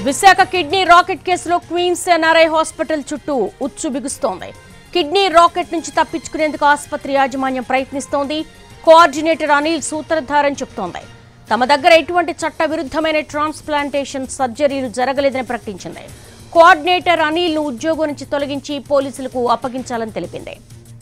Visakha kidney racket కేసులో Queens NRI hospital చుట్టూ ఉచ్చు బిగుస్తోంది. కిడ్నీ రాకెట్ నుంచి తప్పించుకునేందుకు ఆసుపత్రి యాజమాన్యం ప్రయత్నిస్తోంది. కోఆర్డినేటర్ అనిల్ సూత్రధారని చెబుతోంది. తమ దగ్గర ఎటువంటి చట్ట విరుద్ధమైన ట్రాన్స్ప్లాంటేషన్ సర్జరీలు జరగలేదని ప్రకటించింది. కోఆర్డినేటర్ అనిల్ ను ఉద్యోగం నుంచి తొలగించి పోలీసులకు అప్పగించాలని తెలిపింది.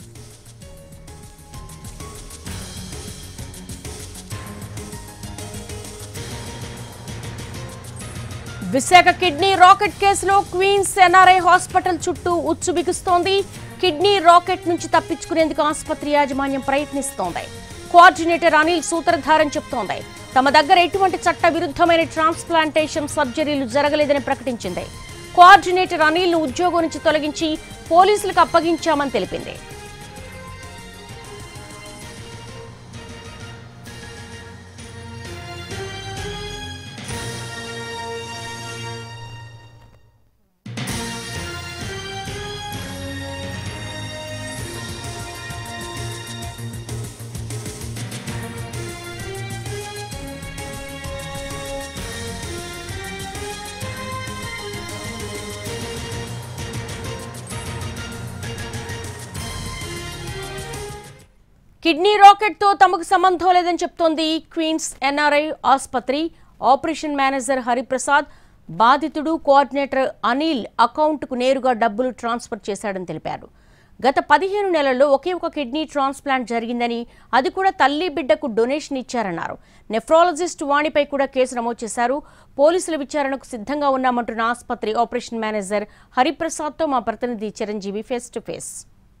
విశాఖ కిడ్నీ రాకెట్ కేసులో క్వీన్స్ ఎన్ఆర్ఐ హాస్పిటల్ చుట్టూ ఉచ్చు బిగుస్తోంది. కిడ్నీ రాకెట్ నుంచి తప్పించుకునేందుకు ఆసుపత్రి యాజమాన్యం ప్రయత్నిస్తోంది. కోఆర్డినేటర్ అనిల్ సూత్రధారని చెబుతోంది. తమ దగ్గర ఎటువంటి చట్ట విరుద్ధమైన ట్రాన్స్ప్లాంటేషన్ సర్జరీలు జరగలేదని ప్రకటించింది. కోఆర్డినేటర్ అనిల్ ను ఉద్యోగం నుంచి తొలగించి పోలీసులకు అప్పగించామని తెలిపింది. కిడ్నీ రాకెట్ తో తమకు సంబంధం లేదని చెప్తోంది క్వీన్స్ ఎన్ఆర్ఐ ఆసుపత్రి. ఆపరేషన్ మేనేజర్ హరిప్రసాద్ బాధితుడు కోఆర్డినేటర్ అనిల్ అకౌంట్కు నేరుగా డబ్బులు ట్రాన్స్ఫర్ చేశాడని తెలిపారు. గత 15 నెలల్లో ఒకే ఒక కిడ్నీ ట్రాన్స్ప్లాంట్ జరిగిందని, అది కూడా తల్లి బిడ్డకు డొనేషన్ ఇచ్చారన్నారు. నెఫ్రాలజిస్ట్ వాణిపై కూడా కేసు నమోదు చేశారు. పోలీసుల విచారణకు సిద్ధంగా ఉన్నామంటున్న ఆసుపత్రి ఆపరేషన్ మేనేజర్ హరిప్రసాద్తో మా ప్రతినిధి చిరంజీవి ఫేస్ టు ఫేస్.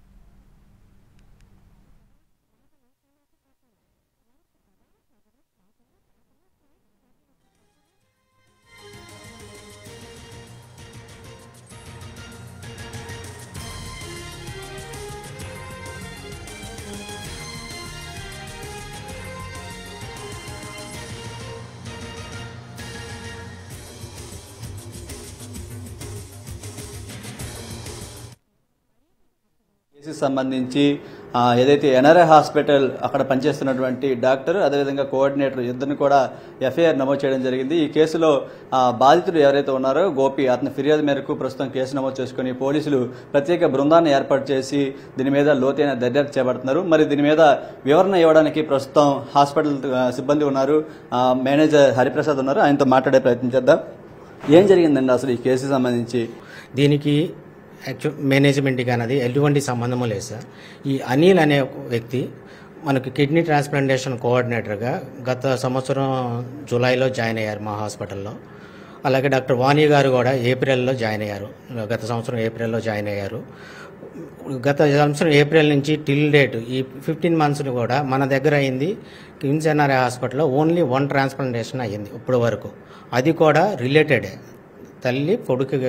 కేసుకు సంబంధించి ఏదైతే ఎన్ఆర్ఐ హాస్పిటల్ అక్కడ పనిచేస్తున్నటువంటి డాక్టర్ అదేవిధంగా కోఆర్డినేటర్ ఇద్దరిని కూడా ఎఫ్ఐఆర్ నమోదు చేయడం జరిగింది. ఈ కేసులో బాధితుడు ఎవరైతే ఉన్నారో గోపి, అతని ఫిర్యాదు మేరకు ప్రస్తుతం కేసు నమోదు చేసుకుని పోలీసులు ప్రత్యేక బృందాన్ని ఏర్పాటు చేసి దీని మీద లోతైన దర్యాప్తు చేపడుతున్నారు. మరి దీని మీద వివరణ ఇవ్వడానికి ప్రస్తుతం హాస్పిటల్ సిబ్బంది ఉన్నారు, మేనేజర్ హరిప్రసాద్ ఉన్నారు. ఆయనతో మాట్లాడే ప్రయత్నం చేద్దాం. ఏం జరిగిందండి అసలు ఈ కేసుకు సంబంధించి? దీనికి మేనేజ్మెంట్కి అనేది ఎటువంటి సంబంధము లేదు సార్. ఈ అనిల్ అనే వ్యక్తి మనకి కిడ్నీ ట్రాన్స్ప్లాంటేషన్ కోఆర్డినేటర్గా గత సంవత్సరం జూలైలో జాయిన్ అయ్యారు మా హాస్పిటల్లో. అలాగే డాక్టర్ వాణి గారు కూడా ఏప్రిల్లో జాయిన్ అయ్యారు. గత సంవత్సరం ఏప్రిల్లో జాయిన్ అయ్యారు. గత సంవత్సరం ఏప్రిల్ నుంచి టిల్ డేట్ ఈ 15 మంత్స్ని కూడా మన దగ్గర అయింది క్వీన్స్ ఎన్ఆర్ఐ హాస్పిటల్లో ఓన్లీ 1 ట్రాన్స్ప్లాంటేషన్ అయ్యింది ఇప్పుడు వరకు. అది కూడా రిలేటెడే, తల్లి కొడుకు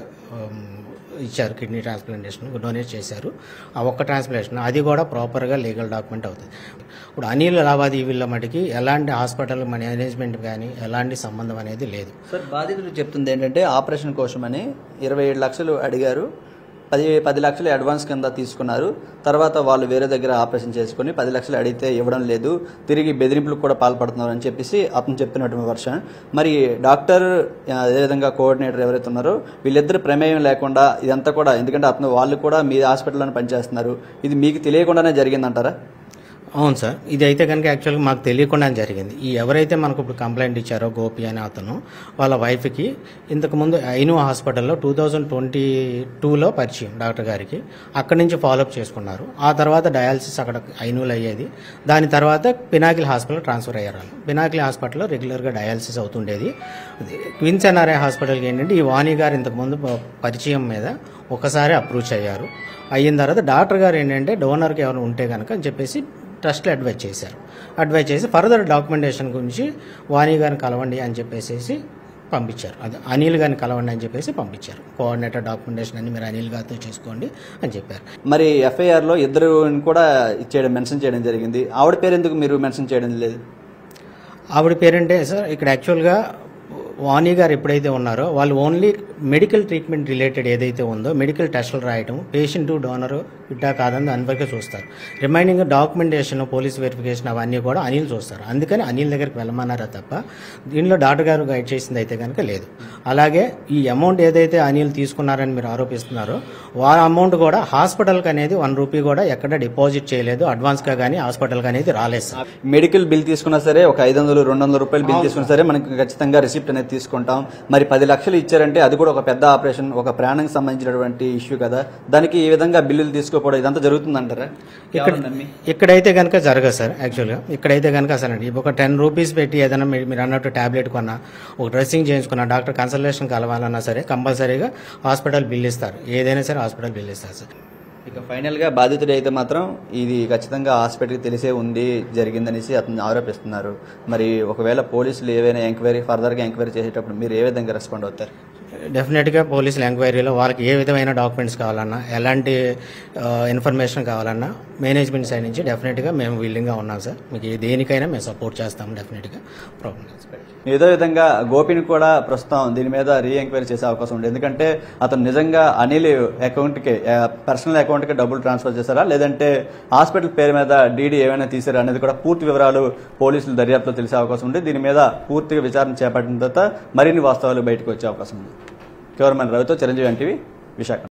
ఇచ్చారు, కిడ్నీ ట్రాన్స్ప్లాంటేషన్ డొనేట్ చేశారు. ఆ ఒక్క ట్రాన్స్ప్లాంటేషన్ అది కూడా ప్రాపర్గా లీగల్ డాక్యుమెంట్ అవుతుంది. ఇప్పుడు అనిల్ లావాదేవీల మటుకి ఎలాంటి హాస్పిటల్ మేనేజ్మెంట్ కానీ ఎలాంటి సంబంధం అనేది లేదు సార్. బాధితులు చెప్తుంది ఏంటంటే ఆపరేషన్ కోసమని 27 లక్షలు అడిగారు, 10 లక్షలు అడ్వాన్స్ కింద తీసుకున్నారు. తర్వాత వాళ్ళు వేరే దగ్గర ఆపరేషన్ చేసుకుని 10 లక్షలు అడిగితే ఇవ్వడం లేదు, తిరిగి బెదిరింపులకు కూడా పాల్పడుతున్నారు అని చెప్పేసి అతను చెప్పినటువంటి వర్షన్. మరి డాక్టర్ అదేవిధంగా కోఆర్డినేటర్ ఎవరైతే ఉన్నారో వీళ్ళిద్దరు ప్రమేయం లేకుండా ఇదంతా కూడా, ఎందుకంటే వాళ్ళు కూడా మీ హాస్పిటల్లోనే పనిచేస్తున్నారు, ఇది మీకు తెలియకుండానే జరిగిందంటారా? అవును సార్, ఇది అయితే కనుక యాక్చువల్గా మాకు తెలియకుండానే జరిగింది. ఈ ఎవరైతే మనకు ఇప్పుడు కంప్లైంట్ ఇచ్చారో గోపి అనే అతను, వాళ్ళ వైఫ్కి ఇంతకుముందు ఐను హాస్పిటల్లో 2022లో పరిచయం డాక్టర్ గారికి. అక్కడి నుంచి ఫాలోఅప్ చేసుకున్నారు. ఆ తర్వాత డయాలసిస్ అక్కడ ఐనూలో అయ్యేది. దాని తర్వాత పినాకిల్ హాస్పిటల్ ట్రాన్స్ఫర్ అయ్యారు. పినాకిల్ హాస్పిటల్లో రెగ్యులర్గా డయాలసిస్ అవుతుండేది. క్వీన్స్ ఎన్ఆర్ఐ హాస్పిటల్కి ఏంటంటే ఈ వాణి గారు ఇంతకుముందు పరిచయం మీద ఒకసారి అప్రోచ్ అయ్యారు. అయిన తర్వాత డాక్టర్ గారు ఏంటంటే డోనర్కి ఎవరు ఉంటే కనుక అని చెప్పేసి ట్రస్ట్లో అడ్వైజ్ చేశారు. అడ్వైజ్ చేసి ఫర్దర్ డాక్యుమెంటేషన్ గురించి వాణి గారిని కలవండి అని చెప్పేసి పంపించారు. అది అనిల్ గారిని కలవండి అని చెప్పేసి పంపించారు. కోఆర్డినేటర్ డాక్యుమెంటేషన్ అన్ని మీరు అనిల్ గారితో చేసుకోండి అని చెప్పారు. మరి ఎఫ్ఐఆర్లో ఇద్దరు కూడా మెన్షన్ చేయడం జరిగింది. ఆవిడ పేరు ఎందుకు మీరు మెన్షన్ చేయడం లేదు? ఆవిడ పేరంటే సార్ ఇక్కడ యాక్చువల్గా వాణి గారు ఎప్పుడైతే ఉన్నారో వాళ్ళు ఓన్లీ మెడికల్ ట్రీట్మెంట్ రిలేటెడ్ ఏదైతే ఉందో మెడికల్ టెస్టులు రాయటం, పేషెంట్ డోనర్ ఫిట్టా కాదని దాని వరకే చూస్తారు. రిమైనింగ్ డాక్యుమెంటేషన్, పోలీస్ వెరిఫికేషన్ అవన్నీ కూడా అనిల్ చూస్తారు. అందుకని అనిల్ దగ్గరికి వెళ్ళమన్నారా తప్ప దీనిలో డాక్టర్ గారు గైడ్ చేసింది అయితే కనుక లేదు. అలాగే ఈ అమౌంట్ ఏదైతే అనిల్ తీసుకున్నారని మీరు ఆరోపిస్తున్నారో ఆ అమౌంట్ కూడా హాస్పిటల్కి అనేది 1 రూపీ కూడా ఎక్కడ డిపాజిట్ చేయలేదు, అడ్వాన్స్గా కానీ హాస్పిటల్కి అనేది రాలేదు సార్. మెడికల్ బిల్ తీసుకున్నా సరే, ఒక 500-200 రూపాయలు బిల్ తీసుకున్నా సరే మనకి ఖచ్చితంగా రిసిప్ట్ అనేది తీసుకుంటాం. మరి 10 లక్షలు ఇచ్చారంటే అది కూడా ఒక పెద్ద ఆపరేషన్, ఒక ప్రాణానికి సంబంధించినటువంటి ఇష్యూ కదా. దానికి ఈ విధంగా బిల్లులు తీసుకోకపోవడం ఇదంతా జరుగుతుందంటారా? ఇక్కడైతే కనుక జరగదు సార్. యాక్చువల్గా ఇక్కడైతే కనుక అసలు ఒక 10 రూపీస్ పెట్టి ఏదైనా మీరు అన్నట్టు ట్యాబ్లెట్ కొన్నా, ఒక డ్రెస్సింగ్ చేయించుకున్నా, డాక్టర్ కన్సల్టేషన్ కలవాలన్నా సరే కంపల్సరీగా హాస్పిటల్ బిల్ ఇస్తారు. ఏదైనా సరే హాస్పిటల్ బిల్ ఇస్తారు సార్. ఇక ఫైనల్గా బాధితుడు అయితే మాత్రం ఇది ఖచ్చితంగా హాస్పిటల్కి తెలిసే ఉంది జరిగిందనేసి అతను ఆరోపిస్తున్నారు. మరి ఒకవేళ పోలీసులు ఏవైనా ఫర్దర్గా ఎంక్వైరీ చేసేటప్పుడు మీరు ఏ విధంగా రెస్పాండ్ అవుతారు? డెఫినెట్గా పోలీసుల ఎంక్వైరీలో వాళ్ళకి ఏ విధమైన డాక్యుమెంట్స్ కావాలన్నా, ఎలాంటి ఇన్ఫర్మేషన్ కావాలన్నా మేనేజ్మెంట్ సైడ్ నుంచి డెఫినెట్గా మేము విల్లింగ్గా ఉన్నాం సార్. మీకు దేనికైనా మేము సపోర్ట్ చేస్తాము. డెఫినెట్గా ప్రాబ్లం. ఏదో విధంగా గోపిని కూడా ప్రస్తుతం దీని మీద ఎంక్వైరీ చేసే అవకాశం ఉంది. ఎందుకంటే అతను నిజంగా అనిల్ అకౌంట్కి, పర్సనల్ అకౌంట్కి డబ్బులు ట్రాన్స్ఫర్ చేశారా, లేదంటే హాస్పిటల్ పేరు మీద డీడీ ఏమైనా తీసారా అనేది కూడా పూర్తి వివరాలు పోలీసులు దర్యాప్తులో తెలిసే అవకాశం ఉంది. దీని మీద పూర్తిగా విచారణ చేపట్టిన తర్వాత మరిన్ని వాస్తవాలు బయటకు వచ్చే అవకాశం ఉంది. కెమెరామెన్ రవితో చిరంజీవి, ఎన్టీవీ, విశాఖ.